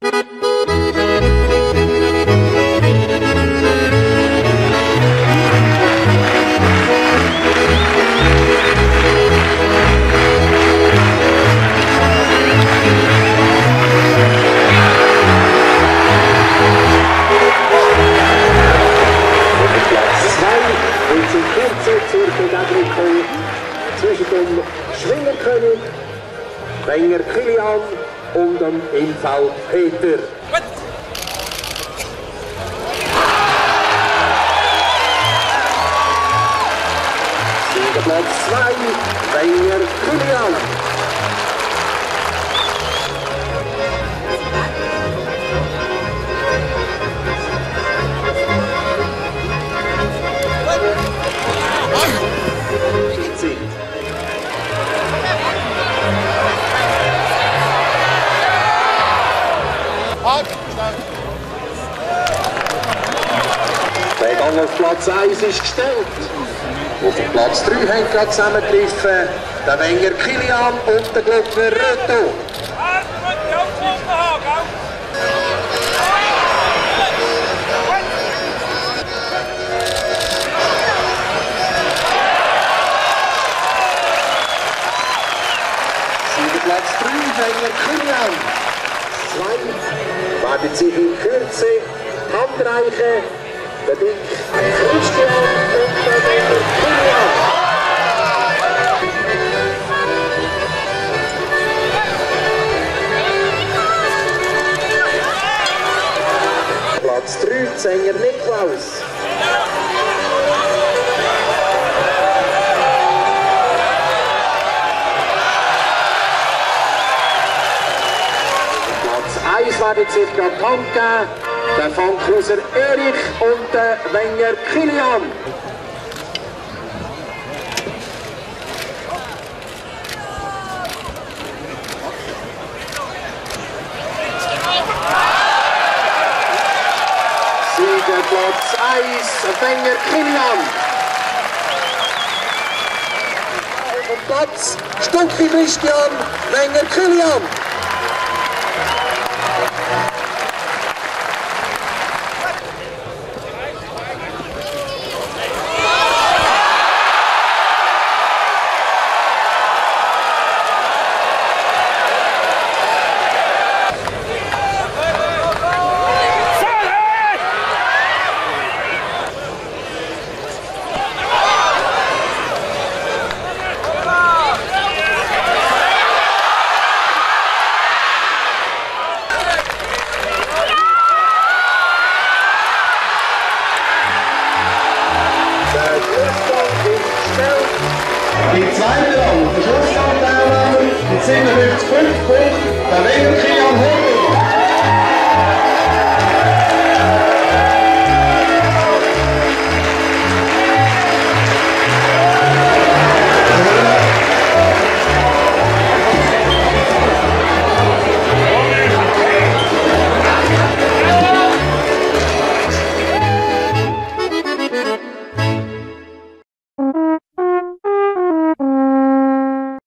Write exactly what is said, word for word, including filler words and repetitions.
Zwischen dem Schwingerkönig, Wenger Kilian und dem Infall Peter. Platz zwei, Wenger Kilian. Der Gang auf Platz eins ist gestellt. Auf dem Platz drei haben gerade zusammengetroffen der Wenger Kilian und der Glockner Röto. Platz drei, Wenger Kilian. Zwei werden sich in Kürze handreichen. Der Dick Christian und der Wenger Kilian. Platz drei, Sänger Niklaus. Eins werden sich gerade die Hand geben, der Funkloser Erich und der Wenger Kilian. Sieger Platz eins, Wenger Kilian. Auf dem Platz Stucki Christian, Wenger Kilian. Die zweite Rang, der Schlussrang mit siebenundfünfzig Punkten, der Wenger Kilian.